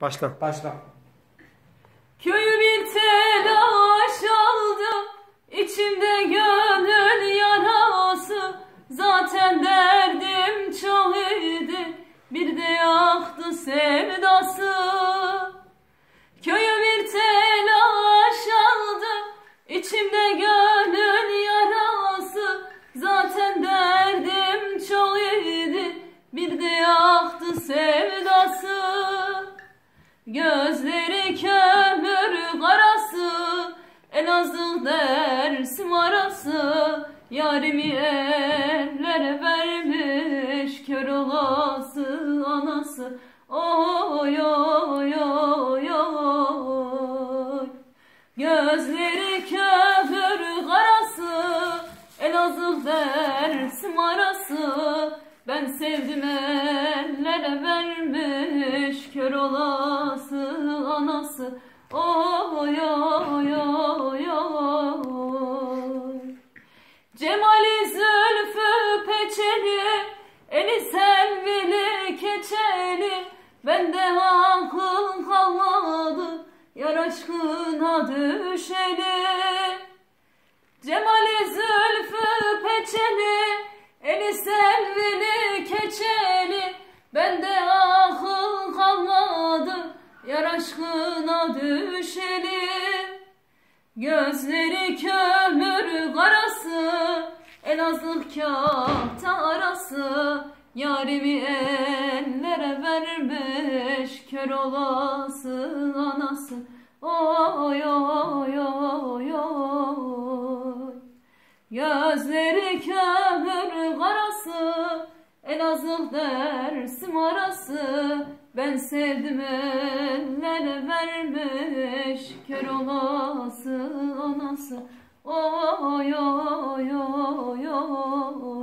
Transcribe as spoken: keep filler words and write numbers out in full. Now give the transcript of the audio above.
Başla. Başla. Köyü bir telaş aldı, içimde gönül yarası. Zaten derdim çok idi, bir de yaktı sevdası. Köyü bir telaş aldı, içimde gönül yarası. Zaten derdim çok idi, bir de yaktı sevdası. Gözleri kömür karası, Elazığ Dersim arası. Yarimi ellere vermiş kör olası anası. Oy oy oy oy. Gözleri kömür karası, Elazığ Dersim arası. Ben sevdim ellere vermiş kör olası anası. Oy oy oy oy. Cemali zülfü peçeli, eli selvili keçeli. Bende akıl kalmadı, yar aşkına düşeli. Cemali zülfü peçeli, eli selvili keçeli. Bende akıl kalmadı, yar aşkına düşeli. Gözleri kömür karası, Elazığ kağıta arası. Yarimi ellere vermiş kör olası anası. Oy oy oy oy. Gözleri kömür karası, Elazığ Dersim arası. Ben sevdim ellere vermiş kör olası anası. Oy oy oy oy.